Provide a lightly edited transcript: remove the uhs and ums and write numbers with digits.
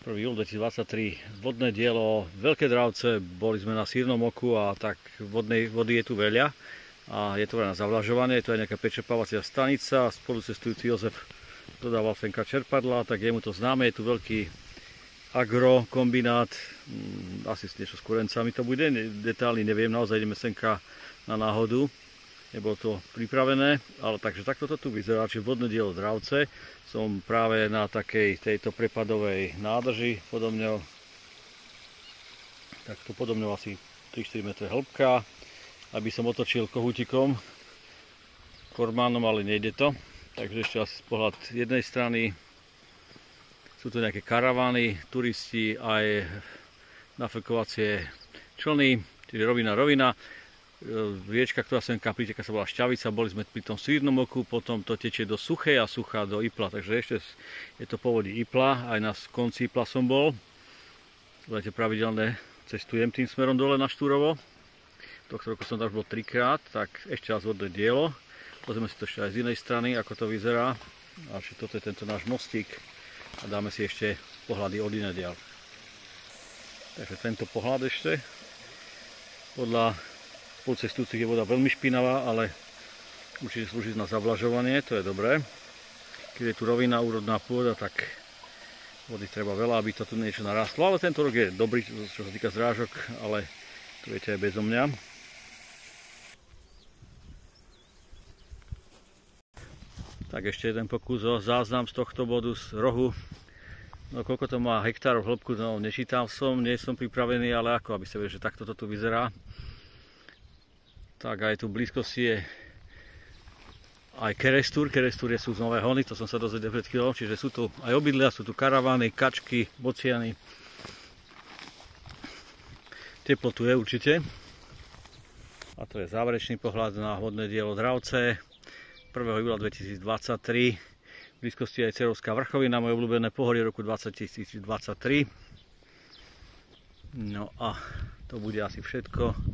1. júl 2023, vodné dielo Veľké Dravce, boli sme na Sýrnom oku a tak vody je tu veľa a je to na zavlažovanie, to je nejaká prečerpávacia stanica, spolucestujúci Jozef dodával senka čerpadla, tak je mu to známe, je tu veľký agrokombinát, asi niečo s kurencami to bude, detálny neviem, naozaj ideme senka na náhodu. Nebolo to pripravené, ale takže takto to tu vyzerá, čiže vodné dielo Dravce. Som práve na takej tejto prepadovej nádrži, podobne asi 3-4 metre hĺbka, aby som otočil kohútikom, kormánom, ale nejde to. Takže ešte asi z pohľad jednej strany sú tu nejaké karavány, turisti, aj nafrkovacie člny, čiže rovina. Riečka, ktorá sem priteka, sa volá Šťavica, boli sme pri tom Sýrnom oku, potom to tečie do Suchej a Suchá do Ipla, takže ešte je to povodí Ipla, aj na konci Ipla som bol. Budete pravidelne cestujem tým smerom dole na Štúrovo. Tohto roku som tam už bol 3-krát, tak ešte raz vodné dielo. Pozrieme si to ešte aj z inej strany, ako to vyzerá. A toto je tento náš mostík a dáme si ešte pohľady od inediaľ. Takže tento pohľad ešte. Podľa spolucestujúcich je voda veľmi špinavá, ale určite slúži na zavlažovanie, to je dobré. Keď je tu rovina, úrodná pôda, tak vody treba veľa, aby to tu niečo narastlo. Ale tento rok je dobrý, čo sa týka zrážok, ale to viete aj bezo mňa. Tak ešte jeden pokus o záznam z tohto bodu, z rohu. No koľko to má hektárov hĺbku, no nečítal som, nie som pripravený, ale ako, aby ste vedeli, že takto to tu vyzerá. Tak aj tu v blízkosti je aj Kerestúr sú z Nové Hony, to som sa dozvedel pred chvíľou, čiže sú tu aj obydlia, sú tu karavány, kačky, bociany. Teplo tu je určite. A to je záverečný pohľad na vodné dielo Dravce 1. júla 2023. V blízkosti aj Cerovská vrchovina, moje obľúbené pohorie roku 2023. No a to bude asi všetko.